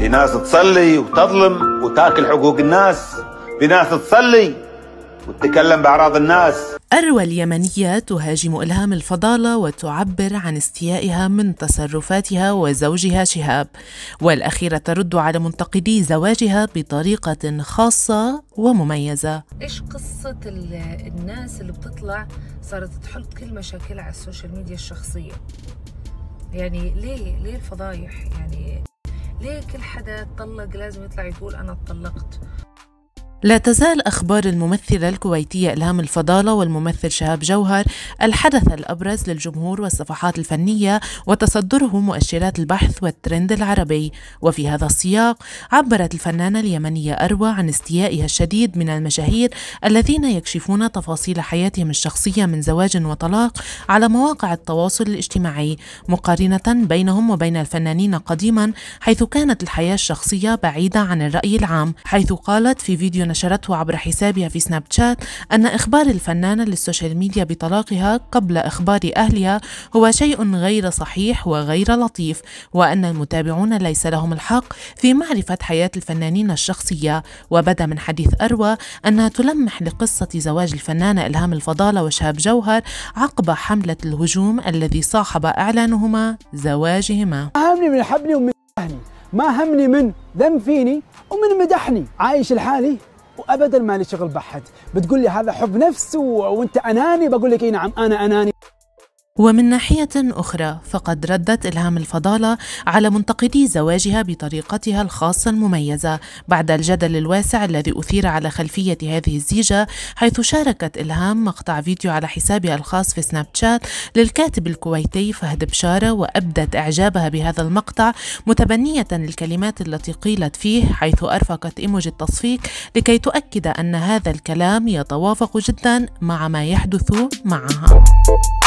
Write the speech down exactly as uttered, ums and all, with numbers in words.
في ناس تصلي وتظلم وتاكل حقوق الناس، في ناس تصلي وتتكلم بأعراض الناس. أروى اليمنية تهاجم إلهام الفضالة وتعبر عن استيائها من تصرفاتها وزوجها شهاب، والأخيرة ترد على منتقدي زواجها بطريقة خاصة ومميزة. إيش قصة الناس اللي بتطلع صارت تحط كل مشاكلها على السوشيال ميديا الشخصية؟ يعني ليه ليه الفضايح؟ يعني ليه كل حدا اتطلق لازم يطلع يقول أنا اتطلقت؟ لا تزال أخبار الممثلة الكويتية إلهام الفضالة والممثل شهاب جوهر الحدث الأبرز للجمهور والصفحات الفنية وتصدره مؤشرات البحث والترند العربي. وفي هذا السياق عبرت الفنانة اليمنية أروى عن استيائها الشديد من المشاهير الذين يكشفون تفاصيل حياتهم الشخصية من زواج وطلاق على مواقع التواصل الاجتماعي، مقارنة بينهم وبين الفنانين قديما، حيث كانت الحياة الشخصية بعيدة عن الرأي العام. حيث قالت في فيديو نشرته عبر حسابها في سناب شات أن إخبار الفنانة للسوشيال ميديا بطلاقها قبل إخبار أهلها هو شيء غير صحيح وغير لطيف، وأن المتابعون ليس لهم الحق في معرفة حياة الفنانين الشخصية. وبدا من حديث أروى أنها تلمح لقصة زواج الفنانة إلهام الفضالة وشهاب جوهر عقب حملة الهجوم الذي صاحب إعلانهما زواجهما. همني من حبني ومن أهلي، ما همني من ذم فيني ومن مدحني، عايش لحالي وابدا مالي شغل بحد. بتقول لي هذا حب نفس وانت اناني، بقول لك اي نعم انا اناني. ومن ناحية أخرى فقد ردت إلهام الفضالة على منتقدي زواجها بطريقتها الخاصة المميزة بعد الجدل الواسع الذي أثير على خلفية هذه الزيجة، حيث شاركت إلهام مقطع فيديو على حسابها الخاص في سناب شات للكاتب الكويتي فهد بشارة، وأبدت إعجابها بهذا المقطع متبنية الكلمات التي قيلت فيه، حيث أرفقت إيموجي التصفيق لكي تؤكد أن هذا الكلام يتوافق جدا مع ما يحدث معها.